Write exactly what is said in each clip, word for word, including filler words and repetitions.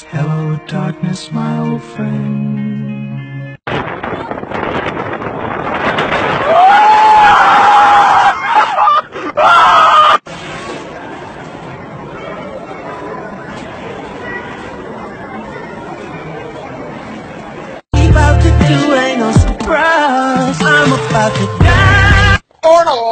Hello, darkness, my old friend. About to do ain't no surprise. I'm about to die. Arnold.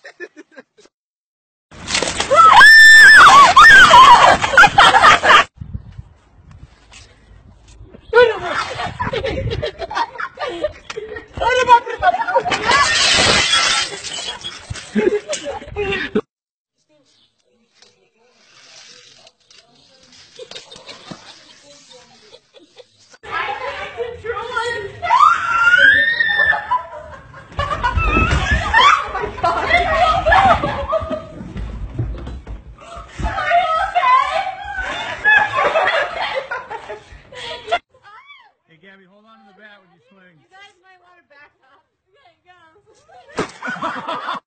Gabby, hold on to the bat when you swing. You guys might want to back up. Okay, go.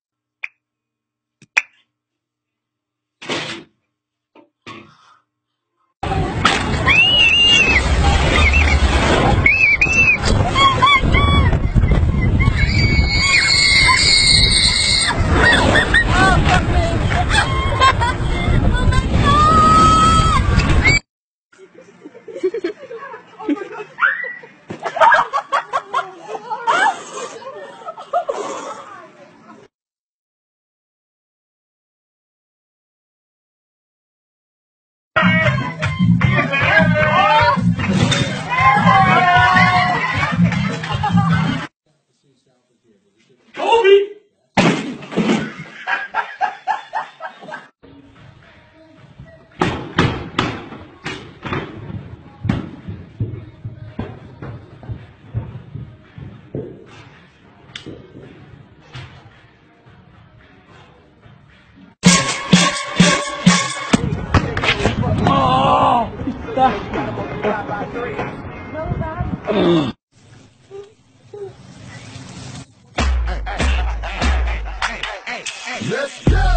Let's go!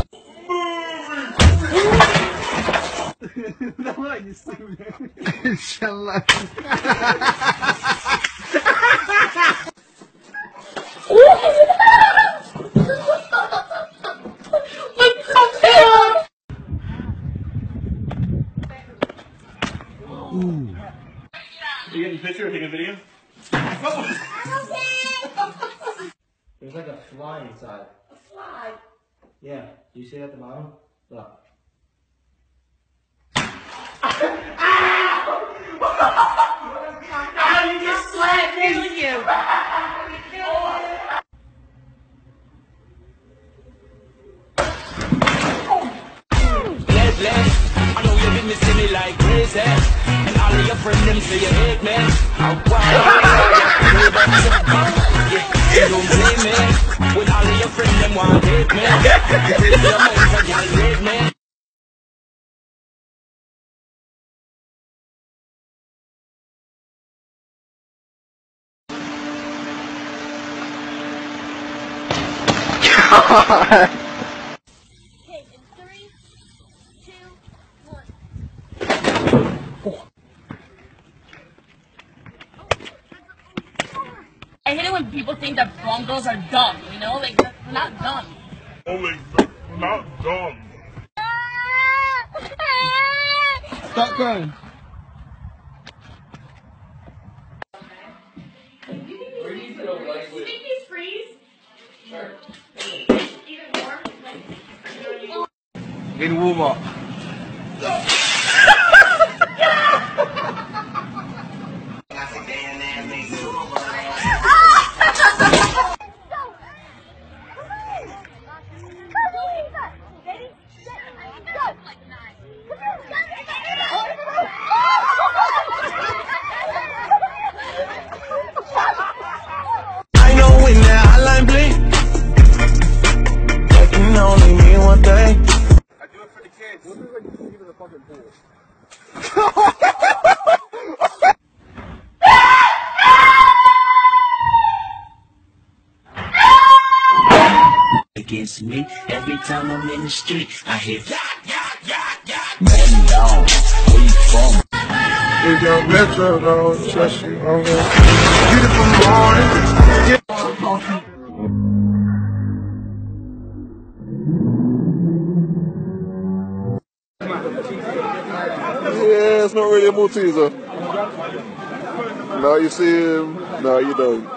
Давай, не стой. Inshallah. You getting a picture or taking a video? There's like a fly inside. A fly. Yeah. Do you see it at the bottom? Look. Oh, you just slapped me with you. Let, let, I know you've been missing me like crazy. And all of your friends them say you hate me. How you don't blame me. When all of your friends them want to hate me. You say your mind for y'all hate me. God. Okay, in three, two, one. I hate it when people think that Broncos are dumb, you know? Like, they're not dumb. Oh, like, not dumb. Stop crying. You think these freeze? Sure. Even more? Like, Getting warm up. I know when that hotline bling, that can only mean one thing. I do it for the kids. What is like even a fucking pool? Against me, every time I'm in the street, I hear, yeah, yeah, yeah, yeah. Man down. Where you from? this young metro, don't trust you. Okay. Beautiful morning. Yeah, it's not really a Malteser. Now you see him, now you don't.